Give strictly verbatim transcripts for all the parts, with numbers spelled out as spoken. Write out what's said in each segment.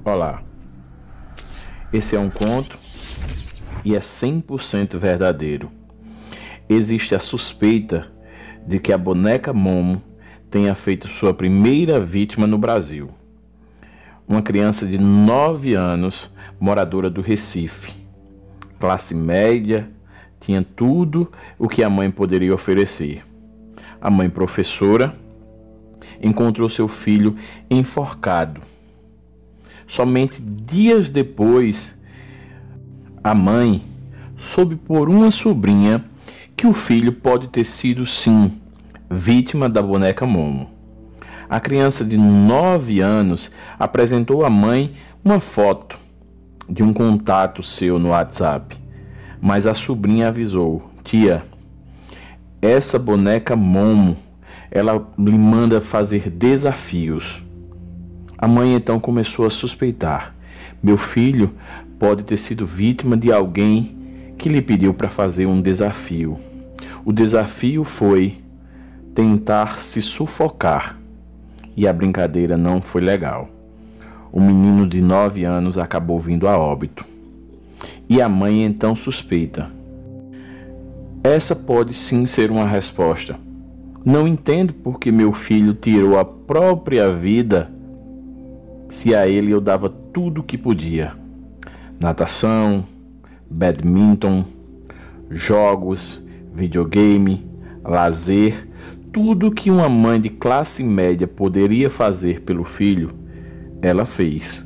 Olá, esse é um conto e é cem por cento verdadeiro. Existe a suspeita de que a boneca Momo tenha feito sua primeira vítima no Brasil. Uma criança de nove anos, moradora do Recife. Classe média, tinha tudo o que a mãe poderia oferecer. A mãe professora encontrou seu filho enforcado. Somente dias depois, a mãe soube por uma sobrinha que o filho pode ter sido, sim, vítima da boneca Momo. A criança de nove anos apresentou à mãe uma foto de um contato seu no WhatsApp, mas a sobrinha avisou: tia, essa boneca Momo, ela lhe manda fazer desafios. A mãe então começou a suspeitar: meu filho pode ter sido vítima de alguém que lhe pediu para fazer um desafio. O desafio foi tentar se sufocar e a brincadeira não foi legal. O menino de nove anos acabou vindo a óbito. E a mãe então suspeita: essa pode sim ser uma resposta. Não entendo por que meu filho tirou a própria vida, se a ele eu dava tudo o que podia. Natação, badminton, jogos, videogame, lazer, tudo que uma mãe de classe média poderia fazer pelo filho, ela fez.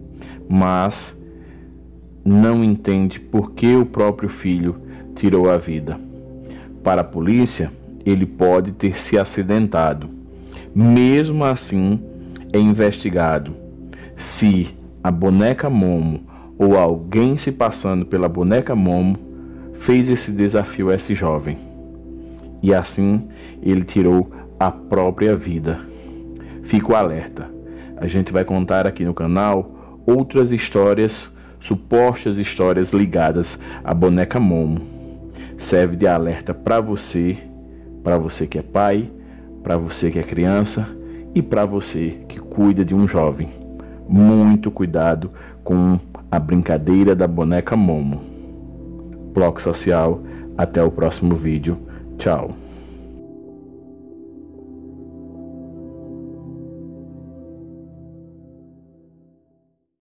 Mas não entende por que o próprio filho tirou a vida. Para a polícia, ele pode ter se acidentado. Mesmo assim, é investigado se a boneca Momo ou alguém se passando pela boneca Momo fez esse desafio a esse jovem. E assim ele tirou a própria vida. Fico alerta. A gente vai contar aqui no canal outras histórias, supostas histórias ligadas à boneca Momo. Serve de alerta para você, para você que é pai, para você que é criança e para você que cuida de um jovem. Muito cuidado com a brincadeira da boneca Momo. Bloco Social, até o próximo vídeo. Tchau.